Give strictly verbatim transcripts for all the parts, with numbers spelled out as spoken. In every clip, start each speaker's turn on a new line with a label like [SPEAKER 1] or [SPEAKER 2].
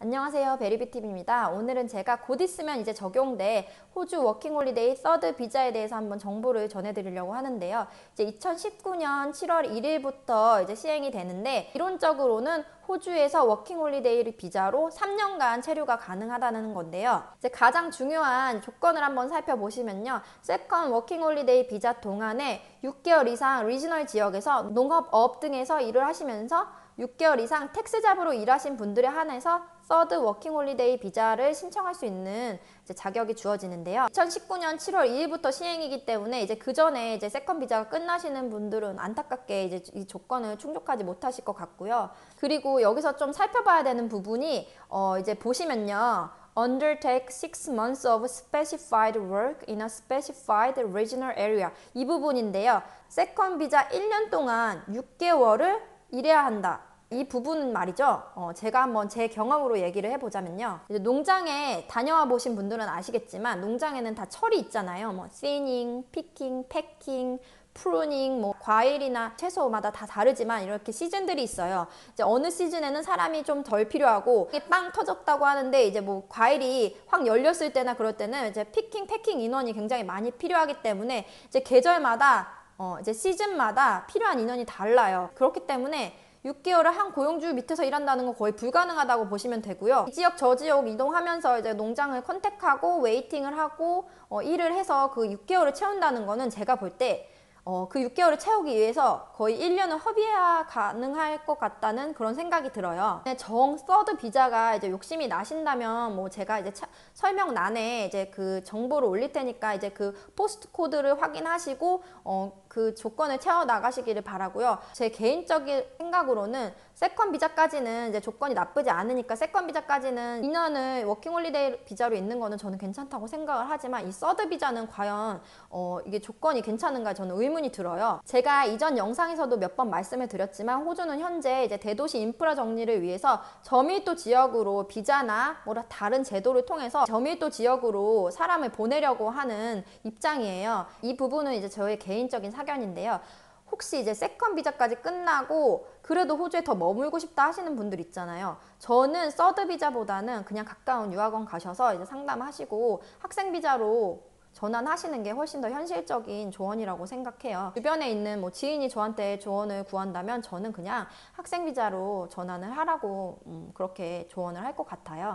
[SPEAKER 1] 안녕하세요, 베리비팁입니다. 오늘은 제가 곧 있으면 이제 적용될 호주 워킹홀리데이 서드 비자에 대해서 한번 정보를 전해드리려고 하는데요. 이제 이천십구 년 칠월 일일부터 이제 시행이 되는데, 이론적으로는 호주에서 워킹홀리데이 비자로 삼 년간 체류가 가능하다는 건데요. 이제 가장 중요한 조건을 한번 살펴보시면요. 세컨 워킹홀리데이 비자 동안에 육 개월 이상 리지널 지역에서 농업업 등에서 일을 하시면서 육 개월 이상 텍스 잡으로 일하신 분들에 한해서 서드 워킹홀리데이 비자를 신청할 수 있는 이제 자격이 주어지는데요. 이천십구 년 칠월 일일부터 시행이기 때문에 이제 그 전에 이제 세컨 비자가 끝나시는 분들은 안타깝게 이제 이 조건을 충족하지 못하실 것 같고요. 그리고 여기서 좀 살펴봐야 되는 부분이 어 이제 보시면요. Undertake six months of specified work in a specified regional area. 이 부분인데요. 세컨 비자 일 년 동안 육 개월을 일해야 한다. 이 부분은 말이죠. 어, 제가 한번 제 경험으로 얘기를 해보자면요. 이제 농장에 다녀와 보신 분들은 아시겠지만 농장에는 다 철이 있잖아요. 뭐 시닝, 피킹, 패킹, 프루닝, 뭐 과일이나 채소마다 다 다르지만 이렇게 시즌들이 있어요. 이제 어느 시즌에는 사람이 좀 덜 필요하고 이게 빵 터졌다고 하는데 이제 뭐 과일이 확 열렸을 때나 그럴 때는 이제 피킹, 패킹 인원이 굉장히 많이 필요하기 때문에 이제 계절마다 어 이제 시즌마다 필요한 인원이 달라요. 그렇기 때문에 육 개월을 한 고용주 밑에서 일한다는 건 거의 불가능하다고 보시면 되고요. 이 지역 저 지역 이동하면서 이제 농장을 컨택하고 웨이팅을 하고 어, 일을 해서 그 육 개월을 채운다는 거는 제가 볼 때 어, 그 육 개월을 채우기 위해서 거의 일 년을 허비해야 가능할 것 같다는 그런 생각이 들어요. 정 서드 비자가 이제 욕심이 나신다면 뭐 제가 이제 차, 설명란에 이제 그 정보를 올릴 테니까 이제 그 포스트 코드를 확인하시고 어, 그 조건을 채워 나가시기를 바라고요. 제 개인적인 생각으로는 세컨 비자까지는 이제 조건이 나쁘지 않으니까 세컨 비자까지는 이 년을 워킹홀리데이 비자로 있는 거는 저는 괜찮다고 생각을 하지만 이 서드 비자는 과연 어, 이게 조건이 괜찮은가 저는 의문이 들어요. 제가 이전 영상에서도 몇 번 말씀을 드렸지만 호주는 현재 이제 대도시 인프라 정리를 위해서 저밀도 지역으로 비자나 뭐 다른 제도를 통해서 저밀도 지역으로 사람을 보내려고 하는 입장이에요. 이 부분은 이제 저의 개인적인 사견인데요. 혹시 이제 세컨 비자까지 끝나고 그래도 호주에 더 머물고 싶다 하시는 분들 있잖아요. 저는 서드 비자보다는 그냥 가까운 유학원 가셔서 이제 상담하시고 학생 비자로 전환하시는 게 훨씬 더 현실적인 조언이라고 생각해요. 주변에 있는 뭐 지인이 저한테 조언을 구한다면 저는 그냥 학생 비자로 전환을 하라고 음, 그렇게 조언을 할 것 같아요.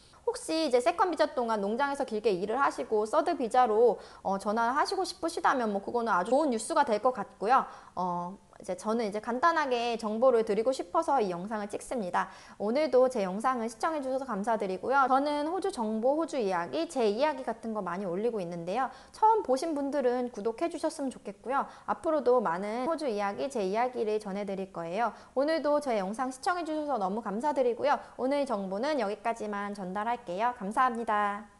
[SPEAKER 1] 혹시 이제 세컨 비자 동안 농장에서 길게 일을 하시고 서드 비자로 어, 전환을 하시고 싶으시다면 뭐 그거는 아주 좋은 뉴스가 될 것 같고요. 어, 이제 저는 이제 간단하게 정보를 드리고 싶어서 이 영상을 찍습니다. 오늘도 제 영상을 시청해 주셔서 감사드리고요. 저는 호주 정보, 호주 이야기, 제 이야기 같은 거 많이 올리고 있는데요. 처음 보신 분들은 구독해 주셨으면 좋겠고요. 앞으로도 많은 호주 이야기, 제 이야기를 전해드릴 거예요. 오늘도 제 영상 시청해 주셔서 너무 감사드리고요. 오늘 정보는 여기까지만 전달할게요. 감사합니다.